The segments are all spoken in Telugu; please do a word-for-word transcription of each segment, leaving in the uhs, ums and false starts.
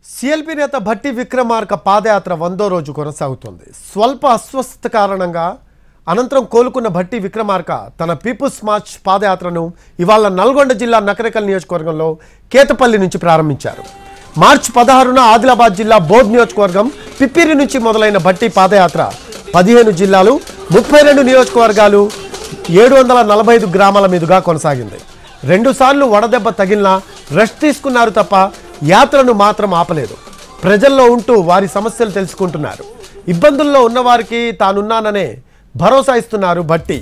సిఎల్పి నేత భట్టి విక్రమార్క పాదయాత్ర వందో రోజు కొనసాగుతోంది. స్వల్ప అస్వస్థత కారణంగా అనంతరం కోలుకున్న భట్టి విక్రమార్క తన పీపుల్స్ మార్చ్ పాదయాత్రను ఇవాళ నల్గొండ జిల్లా నకరేకల్ నియోజకవర్గంలో కేతపల్లి నుంచి ప్రారంభించారు. మార్చి పదహారున ఆదిలాబాద్ జిల్లా బోధ్ నియోజకవర్గం పిప్పిరి నుంచి మొదలైన భట్టి పాదయాత్ర పదిహేను జిల్లాలు ముప్పై రెండు నియోజకవర్గాలు ఏడు వందల నలభై ఐదు గ్రామాల మీదుగా కొనసాగింది. రెండుసార్లు వడదెబ్బ తగిలినా రెస్ట్ తీసుకున్నారు తప్ప యాత్రను మాత్రం ఆపలేదు. ప్రజల్లో ఉంటూ వారి సమస్యలు తెలుసుకుంటున్నారు. ఇబ్బందుల్లో ఉన్నవారికి తానున్నాననే భరోసా ఇస్తున్నారు భట్టి.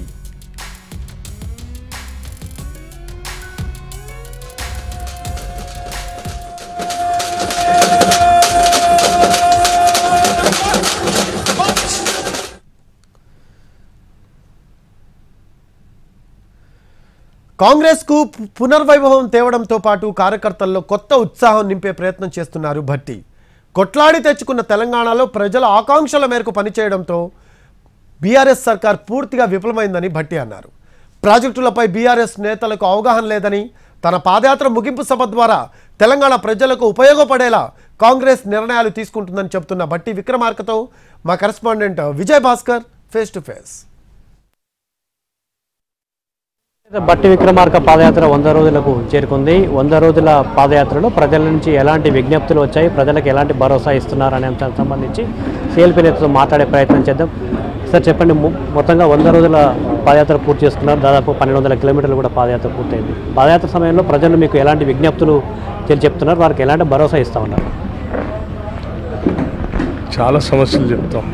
కాంగ్రెస్ కు పునర్వైభవం తేవడంతో పాటు కార్యకర్తల్లో కొత్త ఉత్సాహం నింపే ప్రయత్నం చేస్తున్నారు భట్టి. కొట్లాడి తెచ్చుకున్న తెలంగాణలో ప్రజల ఆకాంక్షల మేరకు పనిచేయడంతో బీఆర్ఎస్ సర్కార్ పూర్తిగా విఫలమైందని భట్టి అన్నారు. ప్రాజెక్టులపై బీఆర్ఎస్ నేతలకు అవగాహన లేదని, తన పాదయాత్ర ముగింపు సభ ద్వారా తెలంగాణ ప్రజలకు ఉపయోగపడేలా కాంగ్రెస్ నిర్ణయాలు తీసుకుంటుందని చెబుతున్న భట్టి విక్రమార్కతో మా correspondent Vijay Bhaskar face to face. Bhatti Vikramarka padayatra వంద రోజులకు చేరుకుంది. వంద రోజుల పాదయాత్రలో ప్రజల నుంచి ఎలాంటి విజ్ఞప్తులు వచ్చాయి, ప్రజలకు ఎలాంటి భరోసా ఇస్తున్నారు అనే అంశానికి సంబంధించి సిఎల్పి నేతతో మాట్లాడే ప్రయత్నం చేద్దాం. సార్ చెప్పండి, మొత్తంగా వంద రోజుల పాదయాత్ర పూర్తి చేసుకున్నారు. దాదాపు పన్నెండు వందల కిలోమీటర్లు కూడా పాదయాత్ర పూర్తయింది. పాదయాత్ర సమయంలో ప్రజలు మీకు ఎలాంటి విజ్ఞప్తులు చెప్తున్నారు, వారికి ఎలాంటి భరోసా ఇస్తూ ఉన్నారు? చాలా సమస్యలు చెప్తాం.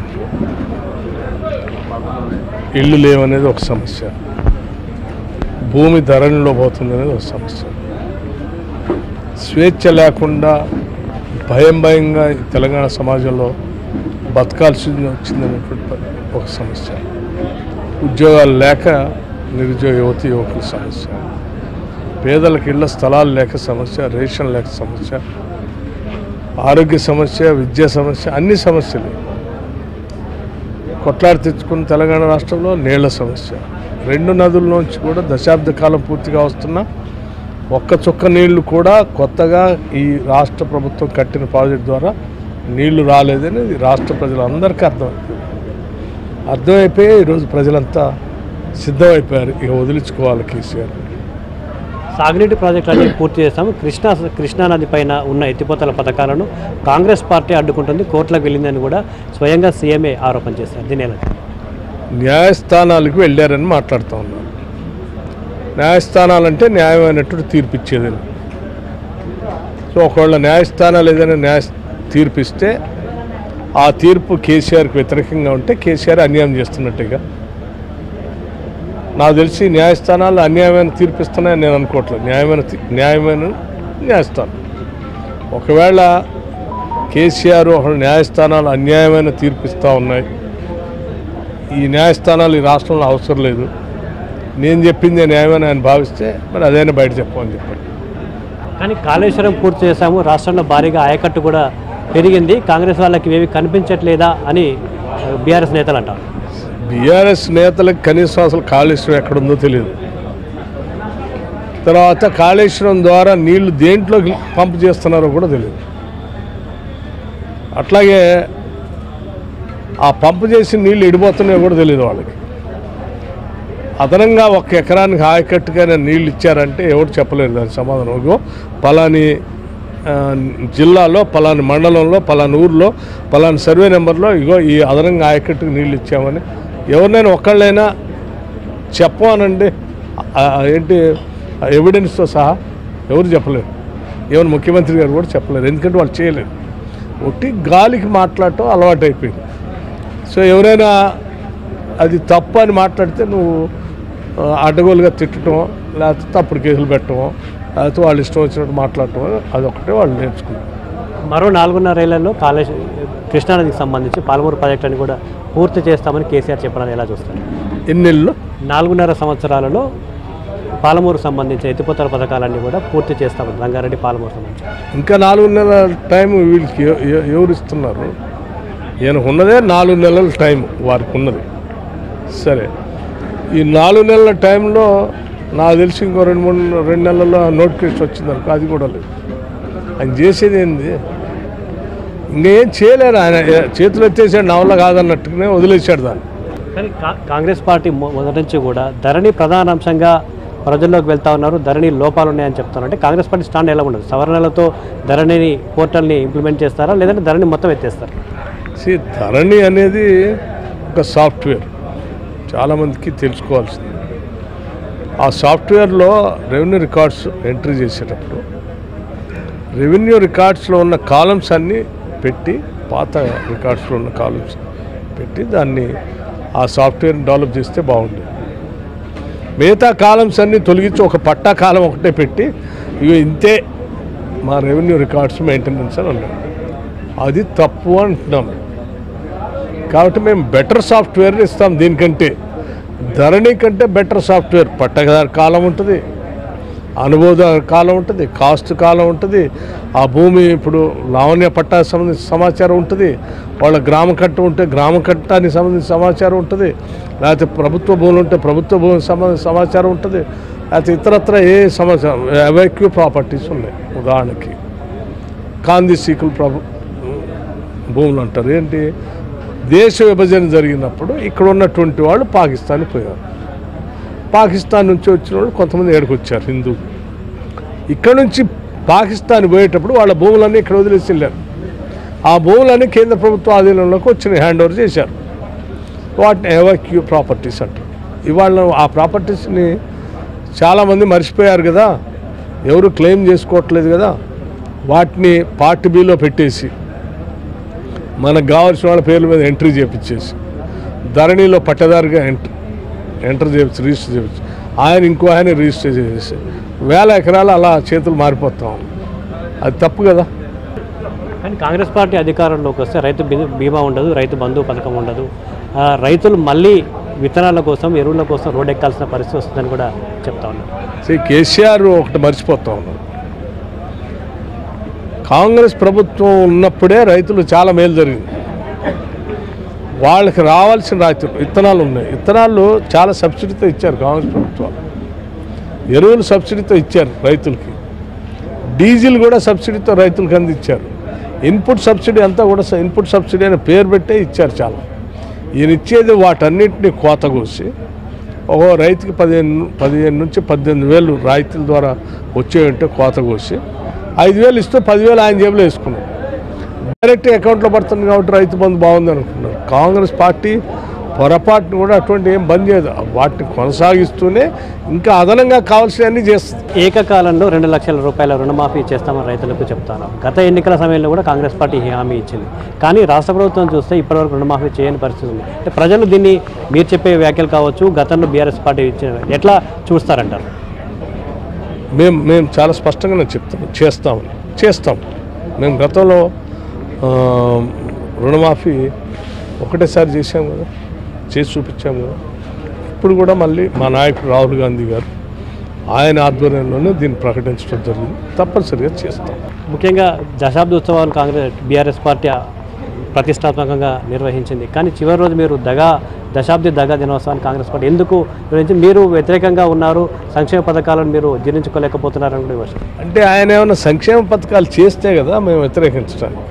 ఇల్లు లేవనేది ఒక సమస్య, భూమి ధరణిలో పోతుంది అనేది ఒక సమస్య, స్వేచ్ఛ లేకుండా భయం భయంగా తెలంగాణ సమాజంలో బతకాల్సి వచ్చిందనేటువంటి ఒక సమస్య, ఉద్యోగాలు లేక నిరుద్యోగ యువతి యువకుల సమస్య, పేదలకు ఇళ్ల స్థలాలు లేక సమస్య, రేషన్ లేక సమస్య, ఆరోగ్య సమస్య, విద్యా సమస్య, అన్ని సమస్యలు. కొట్లాడి తెచ్చుకున్న తెలంగాణ రాష్ట్రంలో నీళ్ల సమస్య, రెండు నదుల్లోంచి కూడా దశాబ్ద కాలం పూర్తిగా వస్తున్న ఒక్క చుక్క నీళ్లు కూడా కొత్తగా ఈ రాష్ట్ర ప్రభుత్వం కట్టిన ప్రాజెక్ట్ ద్వారా నీళ్లు రాలేదని రాష్ట్ర ప్రజలందరికీ అర్థమైపోయింది. అర్థమైపోయి ఈరోజు ప్రజలంతా సిద్ధమైపోయారు, ఇక వదిలించుకోవాలి కేసీఆర్. సాగునీటి ప్రాజెక్టులన్నీ పూర్తి చేస్తాము. కృష్ణా కృష్ణానది పైన ఉన్న ఎత్తిపోతల పథకాలను కాంగ్రెస్ పార్టీ అడ్డుకుంటుంది, కోర్టులకు వెళ్ళిందని కూడా స్వయంగా సీఎంఏ ఆరోపణ చేశారు. దీని ఎలా? న్యాయస్థానాలకు వెళ్ళారని మాట్లాడుతూ ఉన్నారు. న్యాయస్థానాలంటే న్యాయమైనట్టు తీర్పు ఇచ్చేదని. సో ఒకవేళ న్యాయస్థానాలు ఏదైనా న్యాయ తీర్పిస్తే ఆ తీర్పు కేసీఆర్కి వ్యతిరేకంగా ఉంటే కేసీఆర్ అన్యాయం చేస్తున్నట్టుగా. నాకు తెలిసి న్యాయస్థానాలు అన్యాయమైన తీర్పిస్తున్నాయని నేను అనుకోవట్లేదు. న్యాయమైన న్యాయమైన న్యాయస్థానం ఒకవేళ కేసీఆర్ ఒక న్యాయస్థానాలు అన్యాయమైన తీర్పిస్తూ ఉన్నాయి, ఈ న్యాయస్థానాలు ఈ రాష్ట్రంలో అవసరం లేదు, నేను చెప్పింది న్యాయమని ఆయన భావిస్తే మరి అదైనా బయట చెప్పమని చెప్పండి. కానీ కాళేశ్వరం పూర్తి చేశాము, రాష్ట్రంలో భారీగా ఆయకట్టు కూడా పెరిగింది, కాంగ్రెస్ వాళ్ళకి ఏవి కనిపించట్లేదా అని బీఆర్ఎస్ నేతలు అంటారు. బీఆర్ఎస్ నేతలకు కనీసం అసలు కాళేశ్వరం ఎక్కడుందో తెలియదు. తర్వాత కాళేశ్వరం ద్వారా నీళ్లు దేంట్లోకి పంపు చేస్తున్నారో కూడా తెలియదు. అట్లాగే ఆ పంపు చేసి నీళ్ళు ఎడిపోతున్నాయో కూడా తెలియదు వాళ్ళకి. అదనంగా ఒక ఎకరానికి ఆయకట్టుగానే నీళ్ళు ఇచ్చారంటే ఎవరు చెప్పలేరు దాని సమాధానం. ఇగో పలాని జిల్లాలో, పలాని మండలంలో, పలాని ఊర్లో, పలాని సర్వే నెంబర్లో ఇగో ఈ అదనంగా ఆయకట్టుకు నీళ్ళు ఇచ్చామని ఎవరినైనా ఒక్కళ్ళైనా చెప్పానండి, ఏంటి ఎవిడెన్స్తో సహా ఎవరు చెప్పలేరు. ఎవరు ముఖ్యమంత్రి గారు కూడా చెప్పలేరు, ఎందుకంటే వాళ్ళు చేయలేరు. ఒట్టి గాలికి మాట్లాడటం అలవాటు అయిపోయింది. సో ఎవరైనా అది తప్పు అని మాట్లాడితే నువ్వు అడ్డగోలుగా తిట్టడం, లేకపోతే తప్పుడు కేసులు పెట్టడం, లేకపోతే వాళ్ళు ఇష్టం వచ్చినట్టు మాట్లాడటం, అదొకటే వాళ్ళు నేర్చుకున్నారు. మరో నాలుగున్నరేళ్లలో కాళేశ్వర కృష్ణానదికి సంబంధించి పాలమూరు ప్రాజెక్టుని కూడా పూర్తి చేస్తామని కేసీఆర్ చెప్పాలని ఎలా చూస్తారు? ఎన్నెళ్ళు? నాలుగున్నర సంవత్సరాలలో పాలమూరుకు సంబంధించి ఎత్తిపోతల పథకాలన్నీ కూడా పూర్తి చేస్తామని, రంగారెడ్డి పాలమూరు సంబంధించి. ఇంకా నాలుగున్నర టైం వీళ్ళకి ఎవరు ఇస్తున్నారు? ఈయనకు ఉన్నదే నాలుగు నెలల టైం వారికి ఉన్నది. సరే, ఈ నాలుగు నెలల టైంలో నాకు తెలిసి ఇంకో రెండు మూడు రెండు నెలల్లో నోటిఫికేషన్ వచ్చింది అనుకో, అది కూడా లేదు. ఆయన చేసేది ఏంది? ఇంకేం చేయలేరు. ఆయన చేతులు ఎత్తేసాడు, నా వల్ల కాదన్నట్టుగానే వదిలేశాడు దాన్ని. కానీ కా- కాంగ్రెస్ పార్టీ మొ- మొదటి నుంచి కూడా ధరణి ప్రధాన అంశంగా ప్రజల్లోకి వెళ్తా ఉన్నారు. ధరణి లోపాలు ఉన్నాయని చెప్తారు. అంటే కాంగ్రెస్ పార్టీ స్టాండ్ ఎలా ఉండదు? సవరణలతో ధరణిని పోర్టల్ని ఇంప్లిమెంట్ చేస్తారా, లేదంటే ధరణి మొత్తం ఎత్తేస్తారా? సి ధరణి అనేది ఒక సాఫ్ట్వేర్, చాలామందికి తెలుసుకోవాల్సింది. ఆ సాఫ్ట్వేర్లో రెవెన్యూ రికార్డ్స్ ఎంట్రీ చేసేటప్పుడు రెవెన్యూ రికార్డ్స్లో ఉన్న కాలమ్స్ అన్నీ పెట్టి, పాత రికార్డ్స్లో ఉన్న కాలమ్స్ పెట్టి దాన్ని ఆ సాఫ్ట్వేర్ని డెవలప్ చేస్తే బాగుండేది. మిగతా కాలమ్స్ అన్నీ తొలగించి ఒక పట్టా కాలం ఒకటే పెట్టి ఇవి ఇంతే మా రెవెన్యూ రికార్డ్స్ మెయింటెనెన్స్ అని అన్నాడు. అది తప్పు అంటున్నాం. కాబట్టి మేము బెటర్ సాఫ్ట్వేర్ ఇస్తాం. దీనికంటే ధరణి కంటే బెటర్ సాఫ్ట్వేర్. పట్టదారు కాలం ఉంటుంది, అనుభవ కాలం ఉంటుంది, కాస్ట్ కాలం ఉంటుంది, ఆ భూమి ఇప్పుడు లావణ్య పట్టా సంబంధించిన సమాచారం ఉంటుంది, వాళ్ళ గ్రామ కట్ట ఉంటే గ్రామ కట్టానికి సంబంధించిన సమాచారం ఉంటుంది, లేకపోతే ప్రభుత్వ భూములు ఉంటే ప్రభుత్వ భూమికి సంబంధించిన సమాచారం ఉంటుంది, లేకపోతే ఇతరత్ర ఏ సమాచారం అవైక్యూ ప్రాపర్టీస్ ఉన్నాయి. ఉదాహరణకి కాంది సీకులు ప్రభు భూములు అంటారు. ఏంటి, దేశ విభజన జరిగినప్పుడు ఇక్కడ ఉన్నటువంటి వాళ్ళు పాకిస్తాన్ పోయారు. పాకిస్తాన్ నుంచి వచ్చిన వాళ్ళు కొంతమంది ఏడుకు వచ్చారు హిందూ. ఇక్కడ నుంచి పాకిస్తాన్ పోయేటప్పుడు వాళ్ళ భూములన్నీ ఇక్కడ వదిలేసి వెళ్ళారు. ఆ భూములన్నీ కేంద్ర ప్రభుత్వ ఆధీనంలోకి వచ్చిన హ్యాండ్ ఓవర్ చేశారు. వాటిని ఎవక్యూ ప్రాపర్టీస్ అంటారు. ఇవాళ ఆ ప్రాపర్టీస్ని చాలామంది మర్చిపోయారు కదా, ఎవరు క్లెయిమ్ చేసుకోవట్లేదు కదా. వాటిని పార్ట్ బిలో పెట్టేసి మనకు కావాల్సిన వాళ్ళ పేర్ల మీద ఎంట్రీ చేయించేసి ధరణిలో పట్టదారుగా ఎంట్రీ ఎంటర్ చేయవచ్చు, రిజిస్టర్ చేయవచ్చు. ఆయన ఇంకో ఆయన రిజిస్టర్ చేసేసి వేల ఎకరాలు అలా చేతులు మారిపోతాం. అది తప్పు కదా. కానీ కాంగ్రెస్ పార్టీ అధికారంలోకి వస్తే రైతు బీ- బీమా ఉండదు, రైతు బంధు పథకం ఉండదు. ఆ, రైతులు మళ్ళీ విత్తనాల కోసం, ఎరువుల కోసం రోడ్ ఎక్కాల్సిన పరిస్థితి వస్తుందని కూడా చెప్తా ఉన్నారు. సే కేసీఆర్ ఒకటి మర్చిపోతా ఉన్నారు. కాంగ్రెస్ ప్రభుత్వం ఉన్నప్పుడే రైతులు చాలా మేలు జరిగింది. వాళ్ళకి రావాల్సిన రైతులు విత్తనాలు ఉన్నాయి. విత్తనాలు చాలా సబ్సిడీతో ఇచ్చారు కాంగ్రెస్ ప్రభుత్వం. ఎరువులు సబ్సిడీతో ఇచ్చారు రైతులకి. డీజిల్ కూడా సబ్సిడీతో రైతులకు అందించారు. ఇన్పుట్ సబ్సిడీ అంతా కూడా ఇన్పుట్ సబ్సిడీ అనే పేరు పెట్టే ఇచ్చారు చాలా. ఈయన ఇచ్చేది వాటన్నిటిని కోత కోసి ఒక రైతుకి పదిహేను పదిహేను నుంచి పద్దెనిమిది వేలు రైతుల ద్వారా వచ్చేయంటే కోత కోసి ఐదు వేలు ఇస్తూ పదివేలు ఆయన జేబులో వేసుకున్నాడు. డైరెక్ట్ అకౌంట్లో పడుతుంది కాబట్టి రైతు బంధు బాగుంది అనుకున్నారు. కాంగ్రెస్ పార్టీ పొరపాటును కూడా అటువంటి ఏం బంద్ చేయదు. వాటిని కొనసాగిస్తూనే ఇంకా అదనంగా కావాల్సినవన్నీ చేస్తుంది. ఏకకాలంలో రెండు లక్షల రూపాయల రుణమాఫీ చేస్తామని రైతులకు చెప్తాను. గత ఎన్నికల సమయంలో కూడా కాంగ్రెస్ పార్టీ హామీ ఇచ్చింది. కానీ రాష్ట్ర ప్రభుత్వం చూస్తే ఇప్పటివరకు రుణమాఫీ చేయని పరిస్థితి ఉంది. అంటే ప్రజలు దీన్ని మీరు చెప్పే వ్యాఖ్యలు కావచ్చు, గతంలో బీఆర్ఎస్ పార్టీ ఇచ్చిన ఎట్లా చూస్తారంటారు? మేము మేము చాలా స్పష్టంగానే చెప్తాం, చేస్తాం చేస్తాం మేము గతంలో ఆ, రుణమాఫీ ఒకటేసారి చేసాం కదా, చేసి చూపించాం కదా. ఇప్పుడు కూడా మళ్ళీ మా నాయకుడు రాహుల్ గాంధీ గారు ఆయన ఆధ్వర్యంలోనే దీన్ని ప్రకటించడం జరిగింది. తప్పనిసరిగా చేస్తాం. ముఖ్యంగా దశాబ్ద ఉత్సవాలు కాంగ్రెస్ బీఆర్ఎస్ పార్టీ ప్రతిష్టాత్మకంగా నిర్వహించింది. కానీ చివరి రోజు మీరు దగా దశాబ్ది దగా దినోత్సవాన్ని కాంగ్రెస్ పార్టీ ఎందుకు నిర్వహించింది? మీరు వ్యతిరేకంగా ఉన్నారు, సంక్షేమ పథకాలను మీరు జీర్ణించుకోలేకపోతున్నారని కూడా విమర్శ. అంటే ఆయన ఏమైనా సంక్షేమ పథకాలు చేస్తే కదా మేము వ్యతిరేకించడానికి.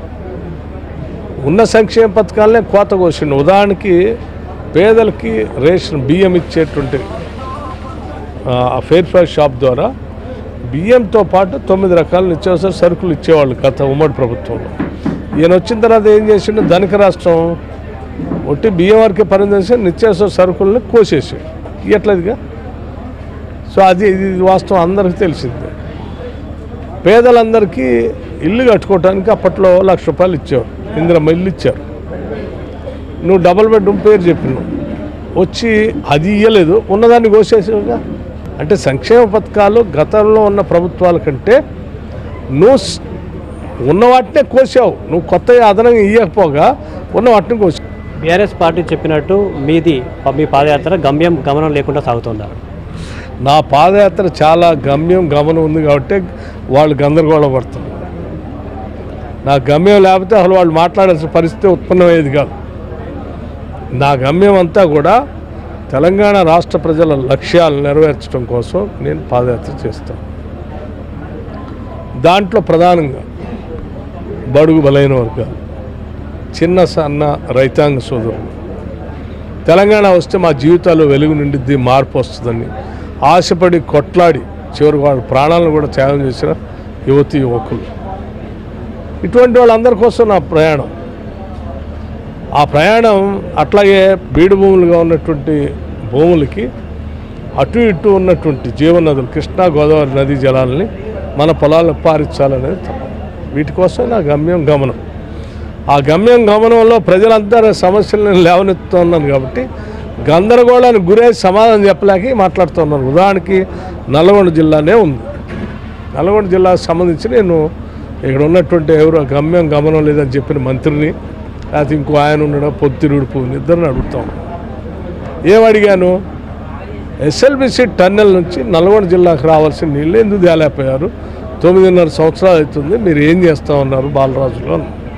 ఉన్న సంక్షేమ పథకాలనే కోత కోసిండు. ఉదాహరణకి పేదలకి రేషన్ బియ్యం ఇచ్చేటువంటి ఆ ఫేర్ ఫైర్ షాప్ ద్వారా బియ్యంతో పాటు తొమ్మిది రకాల నిత్యావసర సరుకులు ఇచ్చేవాళ్ళు గత ఉమ్మడి ప్రభుత్వంలో. ఈయన వచ్చిన తర్వాత ఏం చేసిండు, ధనిక రాష్ట్రం ఒట్టి బియ్యం వరకే పరిమితం నిత్యావసర సరుకులను కోసేసి ఇవ్వట్లేదుగా. సో అది ఇది వాస్తవం అందరికీ తెలిసిందే. పేదలందరికీ ఇల్లు కట్టుకోవడానికి అప్పట్లో లక్ష రూపాయలు ఇచ్చేవారు, ఇందిరమ్మ ఇల్లు ఇచ్చారు. నువ్వు డబుల్ బెడ్రూమ్ పేరు చెప్పినావు, వచ్చి అది ఇవ్వలేదు, ఉన్నదాన్ని కోసేసావుగా. అంటే సంక్షేమ పథకాలు గతంలో ఉన్న ప్రభుత్వాల కంటే నువ్వు ఉన్న వాటినే కోసావు, నువ్వు కొత్తగా అదనంగా ఇవ్వకపోగా ఉన్న వాటిని కోసావు. బీఆర్ఎస్ పార్టీ చెప్పినట్టు మీది మీ పాదయాత్ర గమ్యం గమనం లేకుండా సాగుతుందా? నా పాదయాత్ర చాలా గమ్యం గమనం ఉంది కాబట్టి వాళ్ళు గందరగోళం పడుతున్నారు. నా గమ్యం లేకపోతే అసలు వాళ్ళు మాట్లాడాల్సిన పరిస్థితి ఉత్పన్నమయ్యేది కాదు. నా గమ్యం అంతా కూడా తెలంగాణ రాష్ట్ర ప్రజల లక్ష్యాలు నెరవేర్చడం కోసం నేను పాదయాత్ర చేస్తాను. దాంట్లో ప్రధానంగా బడుగు బలైన వర్గాలు, చిన్న సన్న రైతాంగ సోదరులు. తెలంగాణ వస్తే మా జీవితాల్లో వెలుగు నిండిద్ది, మార్పు వస్తుందని ఆశపడి కొట్లాడి చివరికి వాళ్ళ ప్రాణాలను కూడా త్యాగం చేసిన యువతి యువకులు. ఇటువంటి వాళ్ళందరి కోసం నా ప్రయాణం. ఆ ప్రయాణం అట్లాగే బీడు భూములుగా ఉన్నటువంటి భూములకి అటు ఇటు ఉన్నటువంటి జీవనదులు కృష్ణా గోదావరి నదీ జలాలని మన పొలాలకు పారించాలనేది తప్ప. వీటి కోసం నా గమ్యం గమనం. ఆ గమ్యం గమనంలో ప్రజలందరూ సమస్యలను లేవనెత్తున్నాను కాబట్టి గందరగోళానికి గురై సమాధానం చెప్పలేక మాట్లాడుతున్నాను. ఉదాహరణకి నల్గొండ జిల్లానే ఉంది. నల్గొండ జిల్లాకు సంబంధించి నేను ఇక్కడ ఉన్నటువంటి ఎవరు గమ్యం గమనం లేదని చెప్పిన మంత్రిని, లేకపోతే ఇంకో ఆయన ఉండడం పొత్తిరుడుపు ఇద్దరిని అడుగుతాం. ఏమడిగాను, ఎస్ఎల్బిసి టన్నెల్ నుంచి నల్గొండ జిల్లాకు రావాల్సిన నీళ్ళు ఎందుకు తేలేకపోయారు? తొమ్మిదిన్నర సంవత్సరాలు అవుతుంది, మీరు ఏం చేస్తూ ఉన్నారు బాలరాజులో.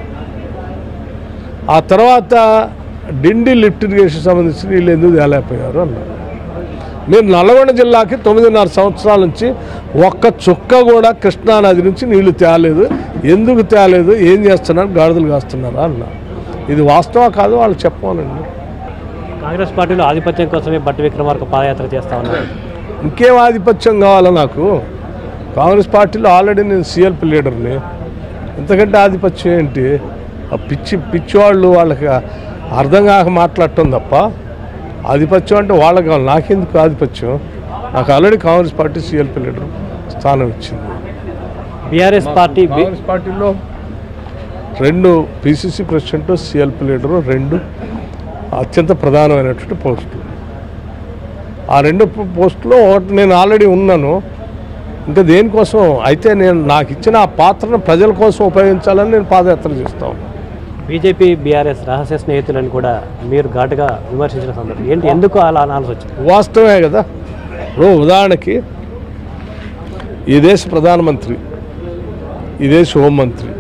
ఆ తర్వాత డిండి లిఫ్ట్ ఇరిగేషన్ సంబంధించి నీళ్ళు ఎందుకు తేలేకపోయారు అన్నారు. మీరు నల్గొండ జిల్లాకి తొమ్మిదిన్నర సంవత్సరాల నుంచి ఒక్క చుక్క కూడా కృష్ణానది నుంచి నీళ్లు తేలేదు, ఎందుకు తేలేదు, ఏం చేస్తున్నారు, గాడిదలు కాస్తున్నారా అన్నారు. ఇది వాస్తవం కాదు, వాళ్ళు చెప్పాలండి. కాంగ్రెస్ పార్టీలో ఆధిపత్యం కోసమే బట్టి విక్రమార్క పాదయాత్ర చేస్తా ఉన్నారు. ఇంకేం ఆధిపత్యం కావాలా నాకు? కాంగ్రెస్ పార్టీలో ఆల్రెడీ నేను సిఎల్పి లీడర్ని, ఇంతకంటే ఆధిపత్యం ఏంటి? ఆ పిచ్చి పిచ్చివాళ్ళు వాళ్ళకి అర్థం కాక మాట్లాడటం తప్ప ఆధిపత్యం అంటే వాళ్ళకి కావాలి, నాకెందుకు ఆధిపత్యం? నాకు already Congress party CLP leader స్థానం ఇచ్చింది. బీఆర్ఎస్ పార్టీ కాంగ్రెస్ పార్టీలో రెండు పిసిసి ప్రెసిడెంట్, సిఎల్పి లీడరు, రెండు అత్యంత ప్రధానమైనటువంటి పోస్టులు. ఆ రెండు పోస్టులో ఒకటి నేను ఆల్రెడీ ఉన్నాను. ఇంకా దేనికోసం అయితే నేను నాకు ఇచ్చిన ఆ పాత్రను ప్రజల కోసం ఉపయోగించాలని నేను పాదయాత్ర చేస్తాను. బీజేపీ బీఆర్ఎస్ రహస్య స్నేహితులని కూడా మీరు ఘాటుగా విమర్శించిన సందర్భం ఏంటి? ఎందుకు అలా అనాల్సి వచ్చింది? వాస్తవమే కదా. ఇప్పుడు ఉదాహరణకి ఈ దేశ ప్రధానమంత్రి, ఈ దేశ హోంమంత్రి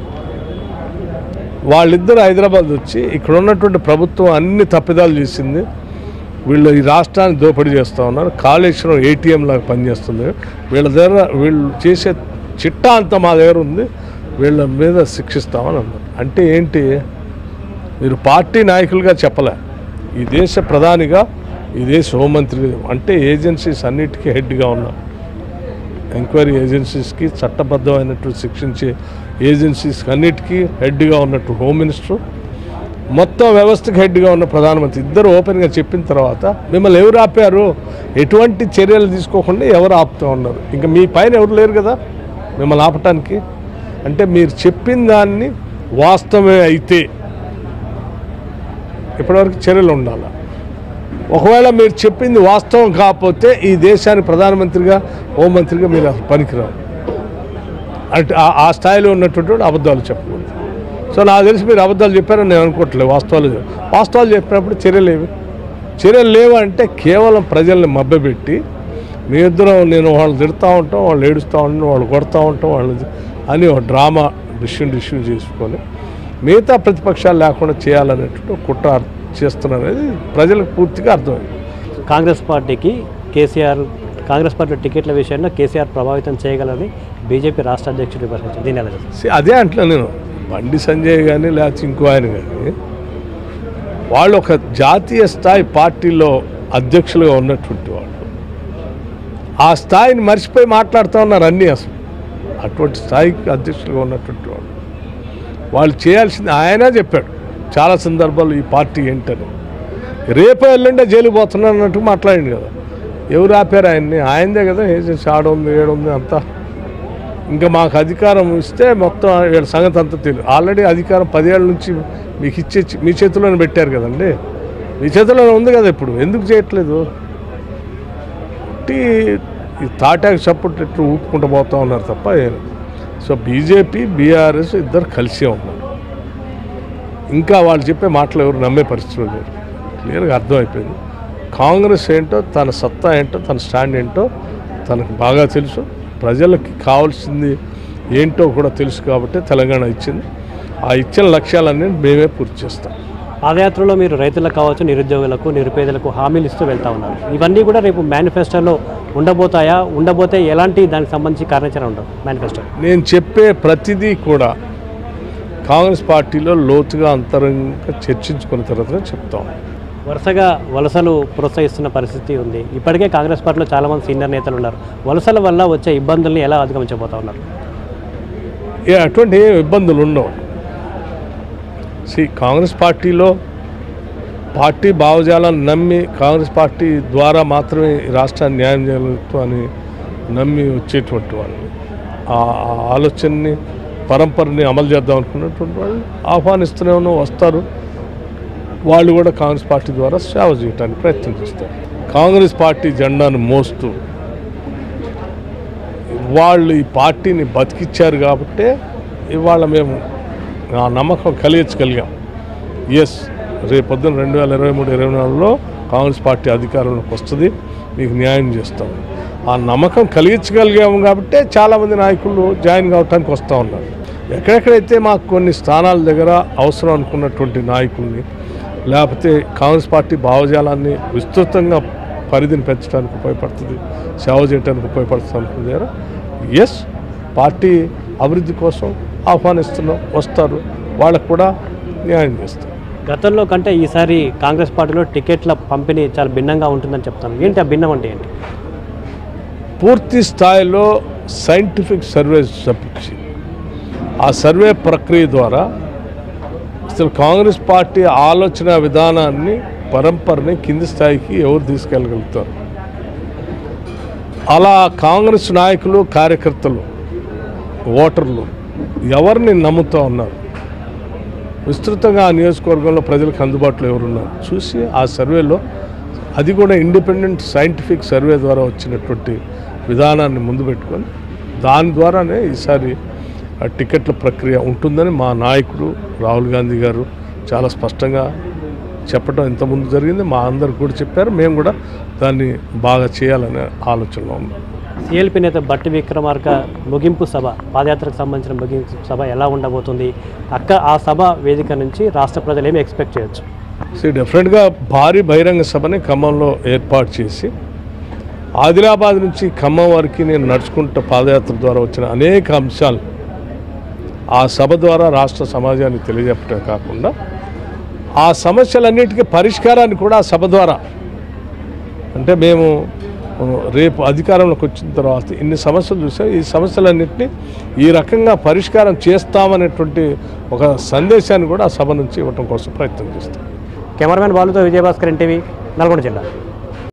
వాళ్ళిద్దరు హైదరాబాద్ వచ్చి ఇక్కడ ఉన్నటువంటి ప్రభుత్వం అన్ని తప్పిదాలు చేసింది, వీళ్ళు ఈ రాష్ట్రాన్ని దోపిడీ చేస్తూ ఉన్నారు, కాళేశ్వరం ఏటీఎం లాగా పనిచేస్తుంది, వీళ్ళ దగ్గర వీళ్ళు చేసే చిట్టా అంతా మా దగ్గర ఉంది, వీళ్ళ మీద శిక్షిస్తామని అన్నారు. అంటే ఏంటి? మీరు పార్టీ నాయకులుగా చెప్పలే, ఈ దేశ ప్రధానిగా, ఈ దేశ హోంమంత్రి, అంటే ఏజెన్సీస్ అన్నిటికీ హెడ్గా ఉన్నారు. ఎంక్వైరీ ఏజెన్సీస్కి చట్టబద్ధమైనటువంటి శిక్షించే ఏజెన్సీస్ అన్నిటికీ హెడ్గా ఉన్నట్టు హోమ్ మినిస్టర్, మొత్తం వ్యవస్థకి హెడ్గా ఉన్న ప్రధానమంత్రి ఇద్దరు ఓపెన్గా చెప్పిన తర్వాత మిమ్మల్ని ఎవరు ఆపారు? ఎటువంటి చర్యలు తీసుకోకుండా ఎవరు ఆపుతూ ఉన్నారు? ఇంకా మీ పైన ఎవరు లేరు కదా మిమ్మల్ని ఆపటానికి. అంటే మీరు చెప్పిన దాన్ని వాస్తవమే అయితే ఇప్పటివరకు చర్యలు ఉండాలి. ఒకవేళ మీరు చెప్పింది వాస్తవం కాకపోతే ఈ దేశానికి ప్రధానమంత్రిగా, హోంమంత్రిగా మీరు అసలు పనికిరావు. అంటే ఆ స్థాయిలో ఉన్నటువంటి అబద్ధాలు చెప్పకూడదు. సో నాకు తెలిసి మీరు అబద్ధాలు చెప్పారని నేను అనుకోవట్లేదు. వాస్తవాలు వాస్తవాలు చెప్పినప్పుడు చర్యలు ఏవి? చర్యలు లేవంటే కేవలం ప్రజల్ని మభ్యపెట్టి మీ ఇద్దరం నేను వాళ్ళు తిడుతూ ఉంటాం, వాళ్ళు ఏడుస్తూ ఉంటాం, వాళ్ళు కొడుతూ ఉంటాం, వాళ్ళు అని ఒక డ్రామా డిష్యూ డిష్యూ చేసుకొని మిగతా ప్రతిపక్షాలు లేకుండా చేయాలనేటువంటి కుట్ర చేస్తున్నారనేది ప్రజలకు పూర్తిగా అర్థమైంది. కాంగ్రెస్ పార్టీకి కేసీఆర్ కాంగ్రెస్ పార్టీ టికెట్ల విషయంలో కేసీఆర్ ప్రభావితం చేయగలని బీజేపీ రాష్ట్ర అధ్యక్షుడు విమర్శించారు. దీని ఎలా చేస్తారు? అదే అంటున్నా నేను. బండి సంజయ్ కానీ లేకపోతే ఇంకో ఆయన కానీ వాళ్ళు ఒక జాతీయ స్థాయి పార్టీలో అధ్యక్షులుగా ఉన్నటువంటి వాళ్ళు ఆ స్థాయిని మర్చిపోయి మాట్లాడుతూ ఉన్నారు అన్నీ. అసలు అటువంటి స్థాయికి అధ్యక్షులుగా ఉన్నటువంటి వాళ్ళు వాళ్ళు చేయాల్సింది ఆయనే చెప్పాడు చాలా సందర్భాలు ఈ పార్టీ ఏంటని. రేపు ఎల్లుండే జైలు పోతున్నాను అన్నట్టు మాట్లాడింది కదా. ఎవరు ఆపారు ఆయన్ని? ఆయనదే కదా ఏజెన్సీ ఆడ ఉంది ఏడుంది అంతా. ఇంకా మాకు అధికారం ఇస్తే మొత్తం వీళ్ళ సంగతి అంతా తెలియదు. ఆల్రెడీ అధికారం పదేళ్ళ నుంచి మీకు ఇచ్చే మీ చేతిలోనే పెట్టారు కదండి. మీ చేతిలోనే ఉంది కదా. ఇప్పుడు ఎందుకు చేయట్లేదు? ఈ తాటాకు సపోర్ట్ ఎట్లు ఊపుకుంటూ పోతూ ఉన్నారు తప్ప. సో బీజేపీ బీఆర్ఎస్ ఇద్దరు కలిసే ఉన్నారు. ఇంకా వాళ్ళు చెప్పే మాటలు ఎవరు నమ్మే పరిస్థితులు లేరు. క్లియర్గా అర్థమైపోయింది. కాంగ్రెస్ ఏంటో, తన సత్తా ఏంటో, తన స్టాండ్ ఏంటో తనకు బాగా తెలుసు. ప్రజలకి కావాల్సింది ఏంటో కూడా తెలుసు కాబట్టి తెలంగాణ ఇచ్చింది. ఆ ఇచ్చిన లక్ష్యాలన్నీ మేమే పూర్తి చేస్తాం. పాదయాత్రలో మీరు రైతులకు కావచ్చు, నిరుద్యోగులకు, నిరుపేదలకు హామీలు ఇస్తూ వెళ్తూ ఉన్నారు. ఇవన్నీ కూడా రేపు మేనిఫెస్టోలో ఉండబోతాయా? ఉండబోతే ఎలాంటి దానికి సంబంధించి కార్యాచరణ ఉండదు మేనిఫెస్టో? నేను చెప్పే ప్రతిదీ కూడా కాంగ్రెస్ పార్టీలో లోతుగా అంతరంగా చర్చించుకున్న తర్వాత చెప్తాం. వరుసగా వలసలు ప్రోత్సహిస్తున్న పరిస్థితి ఉంది. ఇప్పటికే కాంగ్రెస్ పార్టీలో చాలామంది సీనియర్ నేతలు ఉన్నారు. వలసల వల్ల వచ్చే ఇబ్బందుల్ని ఎలా అధిగమించబోతా ఉన్నారు? ఏ అటువంటి ఇబ్బందులు ఉండవు. సి కాంగ్రెస్ పార్టీలో పార్టీ భావజాలను నమ్మి కాంగ్రెస్ పార్టీ ద్వారా మాత్రమే ఈ రాష్ట్రాన్ని న్యాయం చేయగలుగుతాం అని నమ్మి వచ్చేటువంటి వాళ్ళు, ఆ ఆలోచనని పరంపరని అమలు చేద్దాం అనుకున్నటువంటి వాళ్ళు ఆహ్వానిస్తూనే ఉన్న వస్తారు. వాళ్ళు కూడా కాంగ్రెస్ పార్టీ ద్వారా సేవ చేయడానికి ప్రయత్నం చేస్తారు. కాంగ్రెస్ పార్టీ జెండాను మోస్తూ వాళ్ళు ఈ పార్టీని బతికిచ్చారు కాబట్టే ఇవాళ మేము ఆ నమ్మకం కలిగించగలిగాం. ఎస్, రేపొద్దున రెండు వేల ఇరవై మూడు ఇరవై నాలుగులో కాంగ్రెస్ పార్టీ అధికారంలోకి వస్తుంది, మీకు న్యాయం చేస్తాం. ఆ నమ్మకం కలిగించగలిగాము కాబట్టే చాలామంది నాయకులు జాయిన్ కావడానికి వస్తూ ఉన్నారు. ఎక్కడెక్కడైతే మాకు కొన్ని స్థానాల దగ్గర అవసరం అనుకున్నటువంటి నాయకుల్ని, లేకపోతే కాంగ్రెస్ పార్టీ భావజాలాన్ని విస్తృతంగా పరిధిని పెంచడానికి ఉపయోగపడుతుంది, సేవ చేయడానికి ఉపయోగపడుతుంది అనుకున్న దగ్గర ఎస్, పార్టీ అభివృద్ధి కోసం ఆహ్వానిస్తున్నాం, వస్తారు, వాళ్ళకు కూడా న్యాయం చేస్తాం. గతంలో కంటే ఈసారి కాంగ్రెస్ పార్టీలో టికెట్ల పంపిణీ చాలా భిన్నంగా ఉంటుందని చెప్తాను. ఏంటి ఆ భిన్నం అంటే ఏంటి? పూర్తి స్థాయిలో సైంటిఫిక్ సర్వే చప్పించి ఆ సర్వే ప్రక్రియ ద్వారా అసలు కాంగ్రెస్ పార్టీ ఆలోచన విధానాన్ని, పరంపరని కింది స్థాయికి ఎవరు తీసుకెళ్ళగలుగుతారు, అలా కాంగ్రెస్ నాయకులు, కార్యకర్తలు, ఓటర్లు ఎవరిని నమ్ముతూ ఉన్నారు, విస్తృతంగా ఆ నియోజకవర్గంలో ప్రజలకు అందుబాటులో ఎవరున్నారు చూసి ఆ సర్వేలో, అది కూడా ఇండిపెండెంట్ సైంటిఫిక్ సర్వే ద్వారా వచ్చినటువంటి విధానాన్ని ముందు పెట్టుకొని దాని ద్వారానే ఈసారి టికెట్ల ప్రక్రియ ఉంటుందని మా నాయకుడు రాహుల్ గాంధీ గారు చాలా స్పష్టంగా చెప్పడం ఇంతకుముందు జరిగింది. మా అందరికి కూడా చెప్పారు, మేము కూడా దాన్ని బాగా చేయాలనే ఆలోచనలో ఉన్నాం. సిఎల్పి నేత బట్టి విక్రమార్క ముగింపు సభ, పాదయాత్రకు సంబంధించిన ముగింపు సభ ఎలా ఉండబోతుంది? అక్క ఆ సభ వేదిక నుంచి రాష్ట్ర ప్రజలు ఏమి ఎక్స్పెక్ట్ చేయొచ్చు? సో డెఫినెట్గా భారీ బహిరంగ సభని ఖమ్మంలో ఏర్పాటు చేసి, ఆదిలాబాద్ నుంచి ఖమ్మం వరకు నేను నడుచుకుంటూ పాదయాత్ర ద్వారా వచ్చిన అనేక అంశాలు ఆ సభ ద్వారా రాష్ట్ర సమాజానికి తెలియజెప్పటమే కాకుండా ఆ సమస్యలన్నిటికీ పరిష్కారాన్ని కూడా ఆ సభ ద్వారా, అంటే మేము రేపు అధికారంలోకి వచ్చిన తర్వాత ఇన్ని సమస్యలు చూసాం, ఈ సమస్యలన్నింటినీ ఈ రకంగా పరిష్కారం చేస్తామనేటువంటి ఒక సందేశాన్ని కూడా ఆ సభ నుంచి ఇవ్వటం కోసం ప్రయత్నం చేస్తాం. కెమెరామెన్ బాలుతో విజయభాస్కర్, ఎన్టీవీ, నల్గొండ జిల్లా.